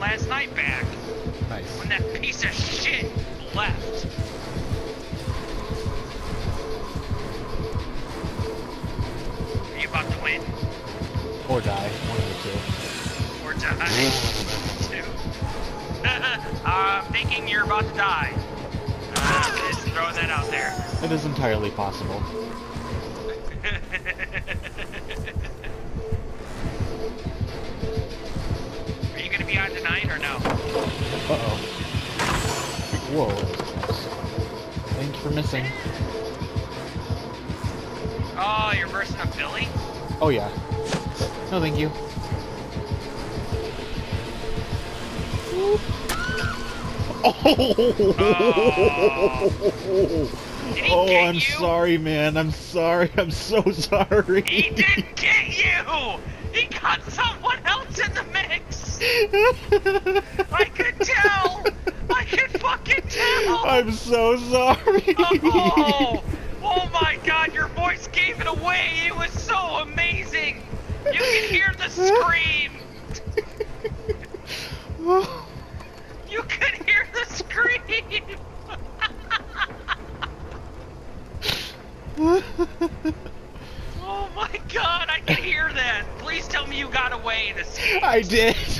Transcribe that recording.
last night back. Nice. When that piece of shit left. Are you about to win? Or die. One of the two. Or die? Two? I'm thinking you're about to die. Just throwing that out there. It is entirely possible. Are you gonna be on tonight or no? Uh-oh. Whoa, that was close. Thanks for missing. Oh, you're versing a Billy? Oh, yeah. No, thank you. Oh! Did he Oh, get I'm you? sorry, man. I'm sorry. I'm so sorry. He didn't get you! He got someone else in the mix! I could tell! I could fucking tell! I'm so sorry. Oh! Oh my god, your voice gave it away! It was so amazing! You could hear the scream! You could hear the scream! Oh my god, I can hear that! Please tell me you got away in this game. I did.